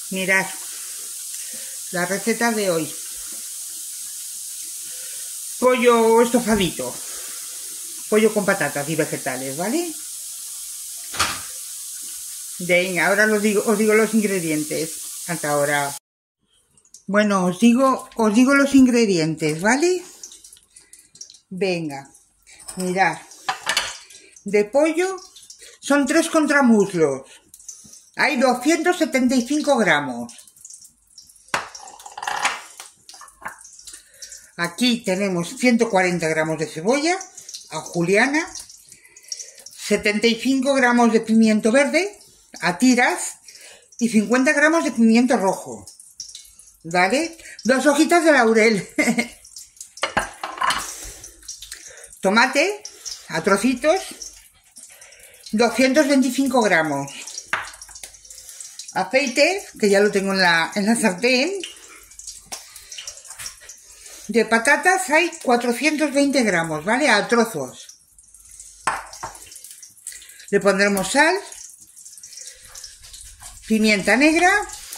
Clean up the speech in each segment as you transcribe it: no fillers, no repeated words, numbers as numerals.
Mirad la receta de hoy. Pollo estofadito, pollo con patatas y vegetales, ¿vale? Venga, ahora os digo los ingredientes. Hasta ahora. Bueno, os digo los ingredientes, ¿vale? Venga, mirad. De pollo son 3 contramuslos. Hay 275 gramos. Aquí tenemos 140 gramos de cebolla a juliana, 75 gramos de pimiento verde a tiras y 50 gramos de pimiento rojo. ¿Vale? 2 hojitas de laurel. Tomate a trocitos, 225 gramos. Aceite, que ya lo tengo en la sartén. De patatas hay 420 gramos, ¿vale? A trozos. Le pondremos sal, pimienta negra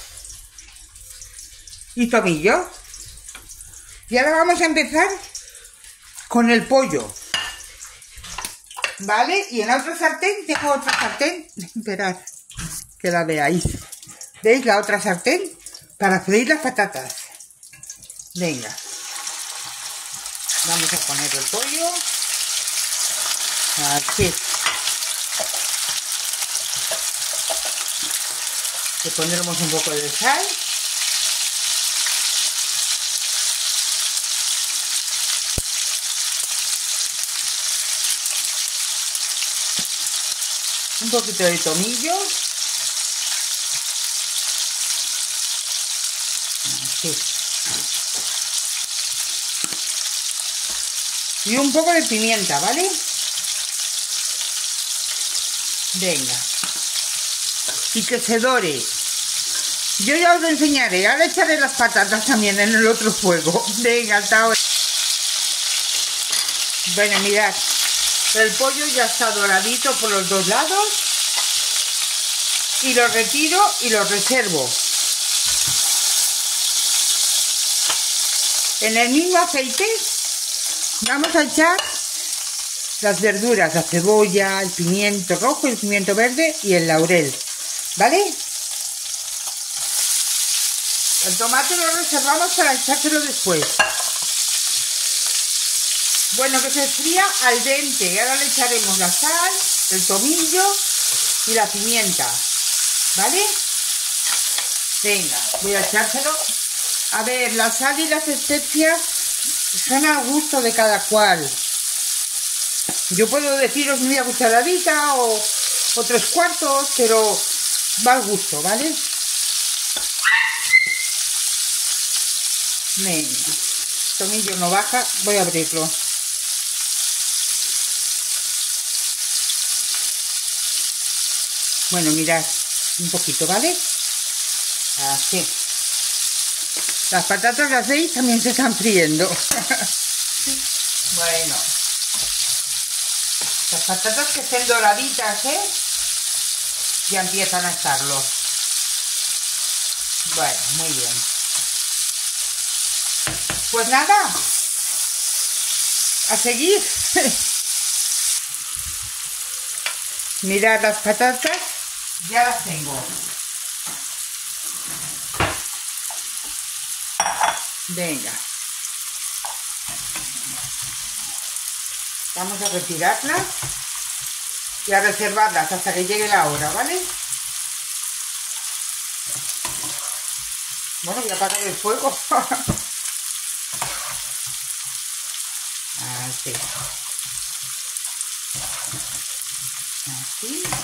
y tomillo. Y ahora vamos a empezar con el pollo, ¿vale? Y en la otra sartén, tengo otra sartén, esperad que la veáis. ¿Veis la otra sartén? Para freír las patatas. Venga. Vamos a poner el pollo. Aquí. Le pondremos un poco de sal. Un poquito de tomillo. Así. Y un poco de pimienta, ¿vale? Venga. Y que se dore. Yo ya os lo enseñaré. Ahora echaré las patatas también en el otro fuego. Venga, hasta ahora. Bueno, mirad. El pollo ya está doradito por los dos lados. Y lo retiro y lo reservo. En el mismo aceite vamos a echar las verduras, la cebolla, el pimiento rojo, el pimiento verde y el laurel, ¿vale? El tomate lo reservamos para echárselo después. Bueno, que se enfría al dente. Ahora le echaremos la sal, el tomillo y la pimienta, ¿vale? Venga, voy a echárselo. A ver, la sal y las especias son al gusto de cada cual. Yo puedo deciros media cucharadita o 3/4, pero va al gusto, ¿vale? Venga, el tomillo no baja, voy a abrirlo. Bueno, mirad, un poquito, ¿vale? Así. Las patatas, las veis, también se están friendo. Bueno. Las patatas que estén doraditas, ¿eh? Ya empiezan a estarlo. Bueno, muy bien. Pues nada. A seguir. Mirad las patatas. Ya las tengo. Venga. Vamos a retirarlas y a reservarlas hasta que llegue la hora, ¿vale? Bueno, voy a apagar el fuego. Así. Así.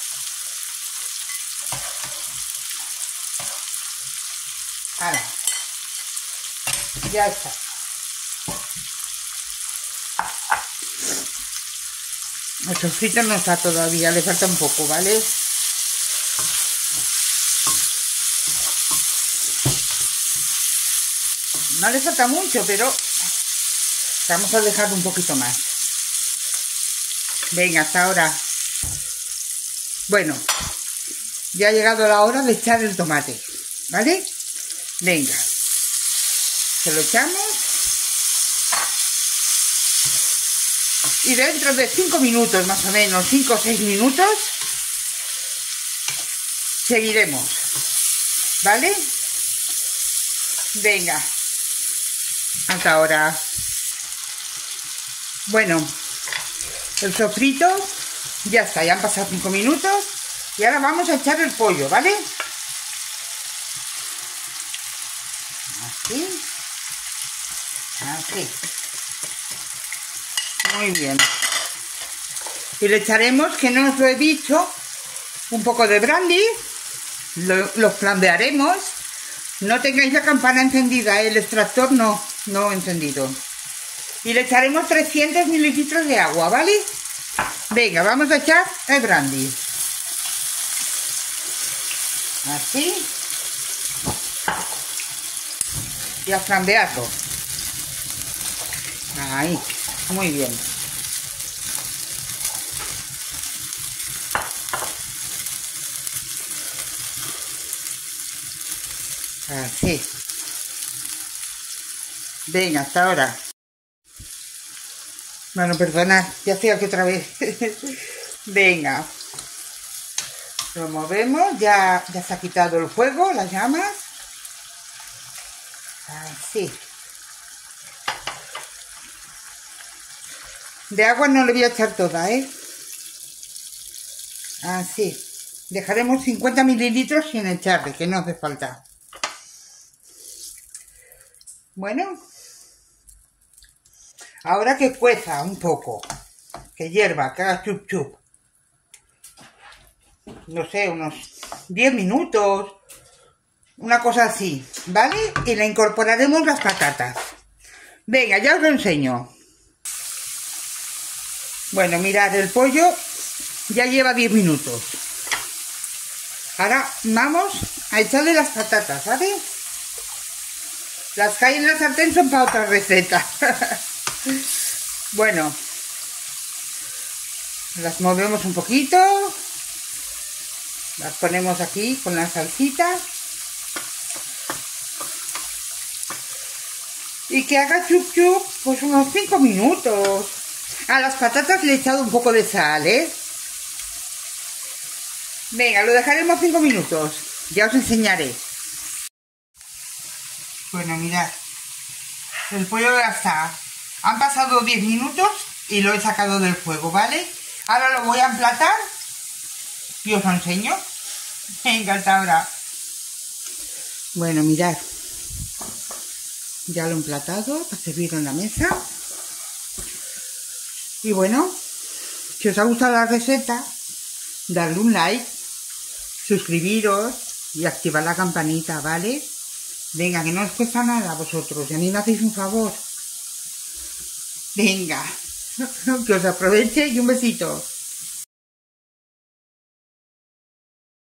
Ahora. Ya está. El sofrito no está todavía, le falta un poco, ¿vale? No le falta mucho, pero vamos a dejar un poquito más. Venga, hasta ahora. Bueno, ya ha llegado la hora de echar el tomate. ¿vale? Venga, se lo echamos y dentro de 5 minutos más o menos, 5 o 6 minutos, seguiremos, ¿vale? Venga, hasta ahora. Bueno, el sofrito ya está, ya han pasado 5 minutos y ahora vamos a echar el pollo, ¿vale? Así, así, muy bien. Y le echaremos, que no os lo he dicho, un poco de brandy, lo flambearemos. No tengáis la campana encendida, el extractor no encendido. Y le echaremos 300 mililitros de agua, ¿vale? Venga, vamos a echar el brandy. Así. Y a flambearlo. Ahí, muy bien. Así. Venga, hasta ahora. Bueno, perdonad, ya estoy aquí otra vez. Venga. Lo movemos, ya se ha quitado el fuego, las llamas. Así. De agua no le voy a echar toda, ¿eh? Así. Dejaremos 50 mililitros sin echarle, que no hace falta. Bueno. Ahora que cueza un poco, que hierva, que haga chup chup. No sé, unos 10 minutos, una cosa así, ¿vale? Y le incorporaremos las patatas. Venga, ya os lo enseño. Bueno, mirad, el pollo ya lleva 10 minutos. Ahora vamos a echarle las patatas, ¿vale? Las que hay en la sartén son para otra receta. Bueno, las movemos un poquito, las ponemos aquí con la salsita y que haga chup chup pues unos 5 minutos. A las patatas le he echado un poco de sal, ¿eh? Venga, lo dejaremos 5 minutos, ya os enseñaré. Bueno, mirad, el pollo ya está. Han pasado 10 minutos y lo he sacado del fuego, ¿vale? Ahora lo voy a emplatar y os lo enseño. Venga, hasta ahora. Bueno, mirad. Ya lo he emplatado para servirlo en la mesa. Y bueno, si os ha gustado la receta, darle un like, suscribiros y activar la campanita, ¿vale? Venga, que no os cuesta nada a vosotros y a mí me hacéis un favor. Venga, que os aproveche y un besito.